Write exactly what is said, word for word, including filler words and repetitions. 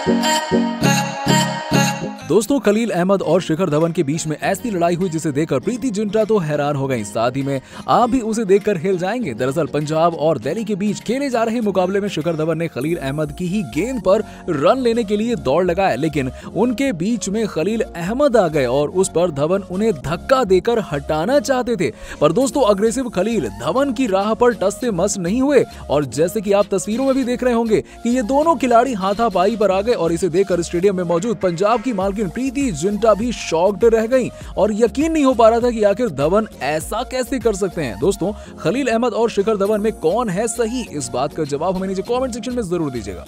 दोस्तों, खलील अहमद और शिखर धवन के बीच में ऐसी लड़ाई हुई जिसे देखकर प्रीति जिंटा तो हैरान हो गई, साथ ही में आप भी उसे देखकर हिल जाएंगे। दरअसल पंजाब और दिल्ली के बीच खेले जा रहे मुकाबले में शिखर धवन ने खलील अहमद की ही गेंद पर रन लेने के लिए दौड़ लगाया, लेकिन उनके बीच में खलील अहमद आ गए और उस पर धवन उन्हें धक्का देकर हटाना चाहते थे। पर दोस्तों, अग्रेसिव खलील धवन की राह पर टस से मस नहीं हुए और जैसे कि आप तस्वीरों में भी देख रहे होंगे कि ये दोनों खिलाड़ी हाथापाई पर आ गए और इसे देखकर स्टेडियम में मौजूद पंजाब की मालकिन प्रीति जिंटा भी शॉक्ड रह गईं और यकीन नहीं हो पा रहा था कि आखिर धवन ऐसा कैसे कर सकते हैं। दोस्तों, खलील अहमद और शिखर धवन में कौन है सही, इस बात का जवाब हमें नीचे कमेंट सेक्शन में जरूर दीजिएगा।